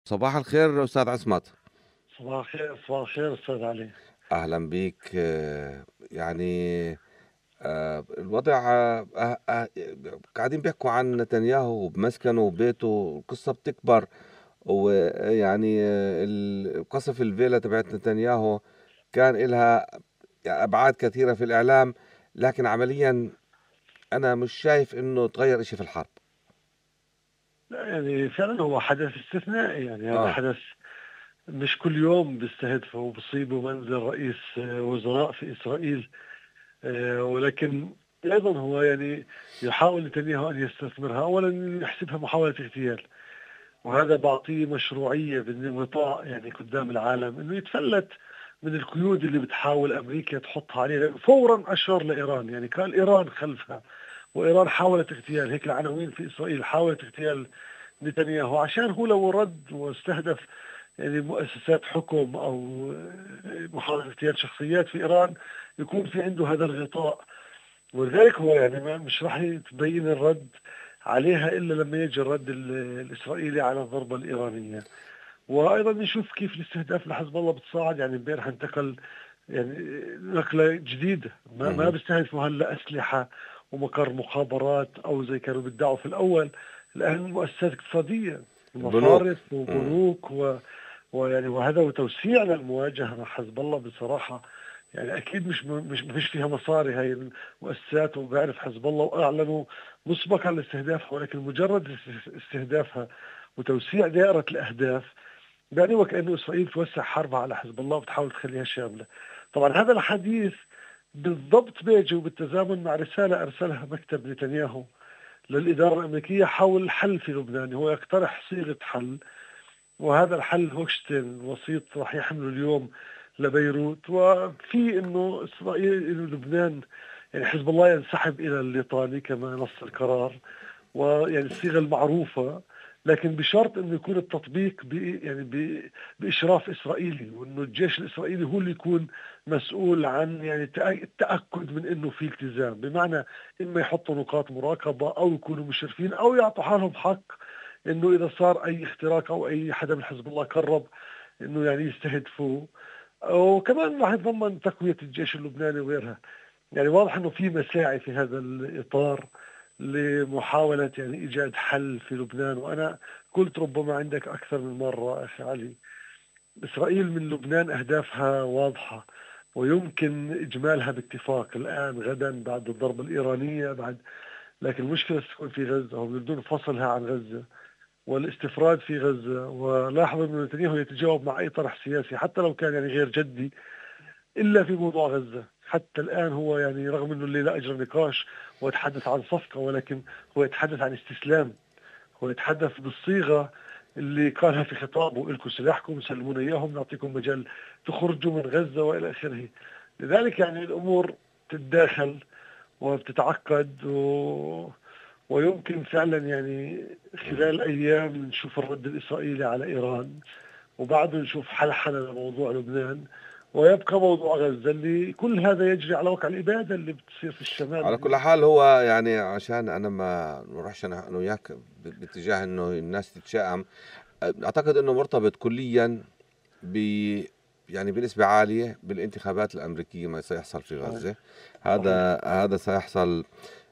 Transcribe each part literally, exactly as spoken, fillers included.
صباح الخير أستاذ عصمت. صباح الخير صباح الخير أستاذ علي. أهلا بيك. آه، يعني آه، الوضع آه، آه، آه، قاعدين بيحكوا عن نتنياهو بمسكنه وبيته، القصة بتكبر. ويعني آه، ال- قصف الفيلا تبعت نتنياهو كان إلها أبعاد كثيرة في الإعلام، لكن عمليا أنا مش شايف إنه تغير إشي في الحرب. لا يعني فعلا هو حدث استثنائي، يعني هذا آه. حدث مش كل يوم بيستهدفوا وبصيبوا منزل رئيس آه، وزراء في إسرائيل. آه، ولكن أيضا هو يعني يحاول نتنياهو أن يستثمرها، أولا يحسبها محاولة اغتيال، وهذا بعطيه مشروعية بالغطاء يعني قدام العالم إنه يتفلت من القيود اللي بتحاول أمريكا تحطها عليه. فورا أشار لإيران، يعني قال إيران خلفها، وإيران حاولت اغتيال، هيك العناوين في إسرائيل، حاولت اغتيال نتنياهو، عشان هو لو رد واستهدف يعني مؤسسات حكم أو محاولة اغتيال شخصيات في إيران يكون في عنده هذا الغطاء. ولذلك هو يعني ما مش راح تبين الرد عليها إلا لما يجي الرد ال- الإسرائيلي على الضربة الإيرانية. وأيضا نشوف كيف الاستهداف لحزب الله بتصاعد، يعني امبارح انتقل يعني نقلة جديدة، ما ما مهم. بيستهدفوا هلا أسلحة ومقر مخابرات أو زي كانوا بيدعوا في الأول. الآن مؤسسات اقتصادية، البنوك. مصارف مم. وبنوك و... ويعني وهذا وتوسيع للمواجهة مع حزب الله بصراحة. يعني أكيد مش مش مفيش فيها مصاري هاي المؤسسات، وبعرف حزب الله وأعلنوا مسبقا لاستهدافها، ولكن مجرد استهدافها وتوسيع دائرة الأهداف يعني وكأنه إسرائيل توسع حربها على حزب الله وبتحاول تخليها شاملة. طبعا هذا الحديث بالضبط بيجي وبالتزامن مع رسالة أرسلها مكتب نتنياهو للإدارة الأمريكية حول الحل في لبنان. هو يقترح صيغة حل، وهذا الحل هوكشتين وسيط راح يحمله اليوم لبيروت، وفي انه اسرائيل انه لبنان يعني حزب الله ينسحب الى الليطاني كما نص القرار، ويعني الصيغه المعروفه، لكن بشرط انه يكون التطبيق ب يعني ب باشراف اسرائيلي، وانه الجيش الاسرائيلي هو اللي يكون مسؤول عن يعني التأ- التاكد من انه في التزام، بمعنى اما يحطوا نقاط مراقبه او يكونوا مشرفين او يعطوا حالهم حق انه اذا صار اي اختراق او اي حدا من حزب الله قرب انه يعني يستهدفوه. وكمان راح يتضمن تقويه الجيش اللبناني وغيرها. يعني واضح انه في مساعي في هذا الاطار لمحاوله يعني ايجاد حل في لبنان. وانا قلت ربما عندك اكثر من مره اخي علي، اسرائيل من لبنان اهدافها واضحه ويمكن اجمالها باتفاق الان غدا بعد الضربه الايرانيه بعد. لكن المشكله تكون في غزه، هم بدون فصلها عن غزه والاستفراد في غزة. ولاحظ أن نتنياهو يتجاوب مع أي طرح سياسي حتى لو كان يعني غير جدي إلا في موضوع غزة. حتى الآن هو يعني رغم أنه اللي لا أجرى نقاش ويتحدث عن صفقة، ولكن هو يتحدث عن استسلام، هو يتحدث بالصيغة اللي قالها في خطابه: إلكم سلاحكم سلمونا إياهم نعطيكم مجال تخرجوا من غزة وإلى آخره. لذلك يعني الأمور تتداخل وبتتعقد و... ويمكن فعلا يعني خلال أيام نشوف الرد الإسرائيلي على إيران، وبعده نشوف حلحلة لموضوع لبنان، ويبقى موضوع غزة اللي كل هذا يجري على وقع الإبادة اللي بتصير في على الشمال. كل حال هو يعني عشان انا ما نروحش انا أنا وياك ب- باتجاه انه الناس تتشائم. اعتقد انه مرتبط كليا ب يعني بنسبة عالية بالانتخابات الأمريكية ما سيحصل في غزة. صحيح صحيح. هذا هذا سيحصل.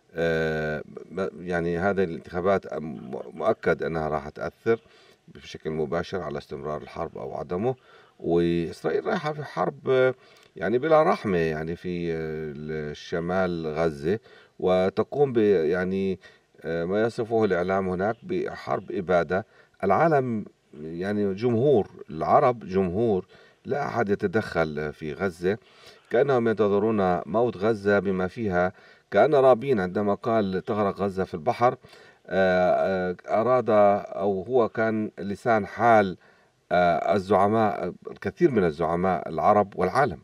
آه، م- يعني هذه الانتخابات م- مؤكد أنها راح تأثر بشكل مباشر على استمرار الحرب أو عدمه. وإسرائيل رايحة في حرب آه، يعني بلا رحمة، يعني في آه، شمال غزة، وتقوم ب يعني آه، ما يصفه الإعلام هناك بحرب إبادة. العالم يعني جمهور العرب جمهور، لا أحد يتدخل في غزة، كأنهم ينتظرون موت غزة بما فيها. كأن رابين عندما قال تغرق غزة في البحر آه، آه، أراد أو هو كان لسان حال آه، الزعماء، الكثير من الزعماء العرب والعالم.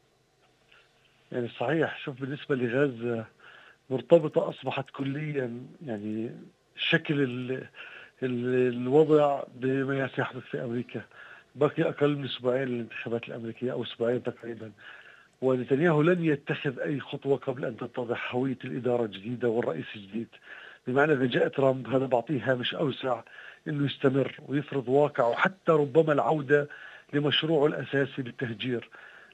يعني صحيح. شوف بالنسبة لغزة مرتبطة أصبحت كليا يعني شكل ال ال الوضع بما يحدث في أمريكا. بقي أقل من أسبوعين للانتخابات الأمريكية أو أسبوعين تقريبا، ونتنياهو لن يتخذ أي خطوة قبل أن تتضح هوية الإدارة الجديدة والرئيس الجديد. بمعنى إذا جاء ترامب هذا بعطيه هامش أوسع أنه يستمر ويفرض واقع، وحتى ربما العودة لمشروعه الأساسي بالتهجير.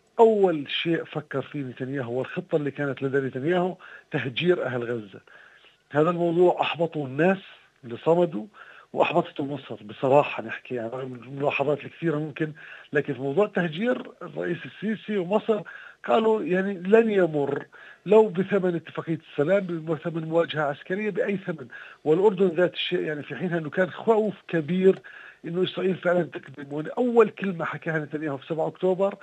أول شيء فكر فيه نتنياهو والخطة اللي كانت لدى نتنياهو تهجير أهل غزة. هذا الموضوع أحبطوا الناس اللي صمدوا وأحبطته مصر بصراحة نحكي، يعني رغم الملاحظات الكثيرة ممكن، لكن في موضوع التهجير الرئيس السيسي ومصر قالوا يعني لن يمر لو بثمن اتفاقية السلام، بثمن مواجهة عسكرية، بأي ثمن. والأردن ذات الشيء، يعني في حينها أنه كان خوف كبير أنه إسرائيل فعلا تقدم. أول كلمة حكاها نتنياهو في سبعة أكتوبر: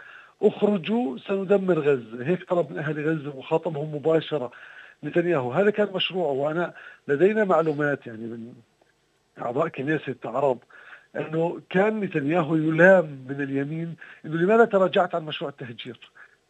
اخرجوا سندمر غزة. هيك طلب من أهل غزة وخاطبهم مباشرة نتنياهو. هذا كان مشروعه. وأنا لدينا معلومات يعني من أعضاء كنيسة عرب أنه كان نتنياهو يلام من اليمين أنه لماذا تراجعت عن مشروع التهجير،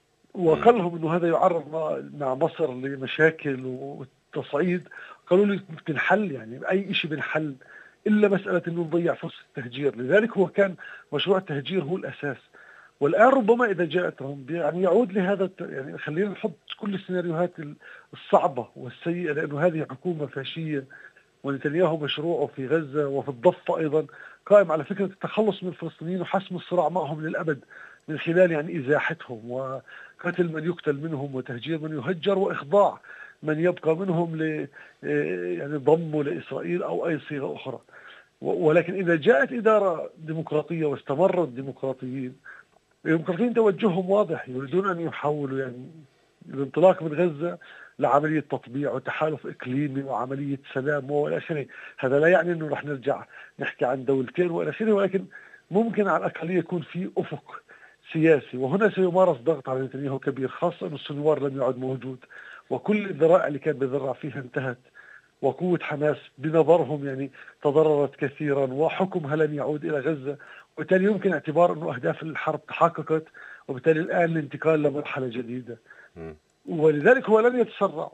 مم. وقال لهم أنه هذا يعرض مع مصر لمشاكل والتصعيد. قالوا لي بنحل، يعني أي شيء بنحل إلا مسألة أنه نضيع فرصة التهجير. لذلك هو كان مشروع التهجير هو الأساس. والآن ربما إذا جاء ترامب يعني يعود لهذا، يعني خلينا نحط كل السيناريوهات الصعبة والسيئة، لأنه هذه حكومة فاشية، ونتنياهو مشروعه في غزة وفي الضفة أيضا قائم على فكرة التخلص من الفلسطينيين وحسم الصراع معهم للأبد، من خلال يعني إزاحتهم وقتل من يقتل منهم وتهجير من يهجر وإخضاع من يبقى منهم ل يعني ضمه لإسرائيل أو أي صيغة أخرى. ولكن إذا جاءت إدارة ديمقراطية واستمر الديمقراطيين، الديمقراطيين توجههم واضح، يريدون أن يحولوا يعني الانطلاق من غزة لعملية تطبيع وتحالف إقليمي وعملية سلام وإلى آخره. هذا لا يعني أنه رح نرجع نحكي عن دولتين وإلى آخره، ولكن ممكن على الأقل يكون في أفق سياسي. وهنا سيمارس ضغط على نتنياهو كبير، خاصة أن السنوار لم يعد موجود، وكل الذرائع اللي كان بيذرع فيها انتهت، وقوة حماس بنظرهم يعني تضررت كثيرا، وحكمها لن يعود إلى غزة، وبالتالي يمكن اعتبار أنه أهداف الحرب تحققت، وبالتالي الآن الانتقال لمرحلة جديدة. مم. ولذلك هو لن يتسرع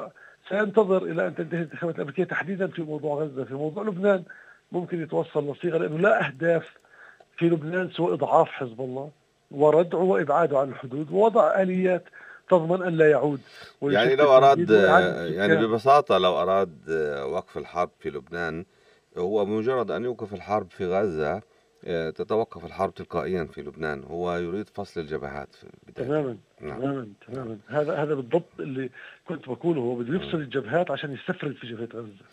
وسينتظر إلى أن تنتهي الانتخابات الأمريكية، تحديدا في موضوع غزة. في موضوع لبنان ممكن يتوصل لصيغة، لأنه لا أهداف في لبنان سوى إضعاف حزب الله وردعه وإبعاده عن الحدود ووضع آليات تضمن أن لا يعود يعني ويشكل لو أراد، تهديد وإعادة يعني السكان. ببساطة لو أراد وقف الحرب في لبنان، هو مجرد أن يوقف الحرب في غزة تتوقف الحرب تلقائيا في لبنان. هو يريد فصل الجبهات في بداية. تماما نعم. تماما تماما هذا هذا بالضبط اللي كنت بقوله. هو بده يفصل الجبهات عشان يستفرد في جبهة غزة،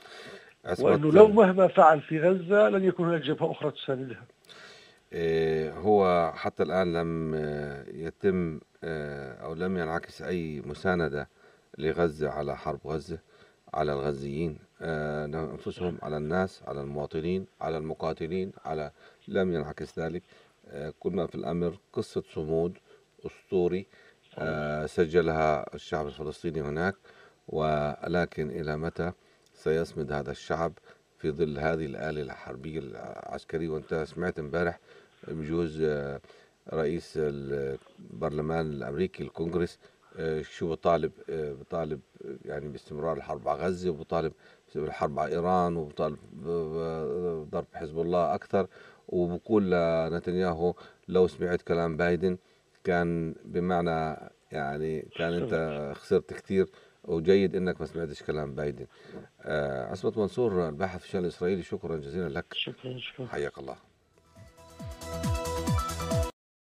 وأنه لو عصمت، مهما فعل في غزة لن يكون هناك جبهة أخرى تساندها. آه، هو حتى الآن لم آه، يتم آه، أو لم ينعكس أي مساندة لغزة على حرب غزة، على الغزيين آه، أنفسهم، على الناس، على المواطنين، على المقاتلين، على لم ينعكس ذلك. آه، كل ما في الأمر قصة صمود أسطوري صحيح. آه، سجلها الشعب الفلسطيني هناك. ولكن إلى متى سيصمد هذا الشعب في ظل هذه الآلة الحربية العسكرية؟ وأنت سمعت امبارح بجوز آه، رئيس البرلمان الأمريكي الكونغرس آه، شو بطالب آه، بطالب يعني باستمرار الحرب على غزة، وبطالب بالحرب على إيران، وبطالب بضرب حزب الله أكثر. وبقول لنتنياهو لو سمعت كلام بايدن كان بمعنى يعني كان أنت خسرت كثير، وجيد انك ما سمعتش كلام بايدن. آه عصمت منصور، الباحث في الشأن الإسرائيلي، شكرا جزيلا لك. شكرا شكرا. حياك الله.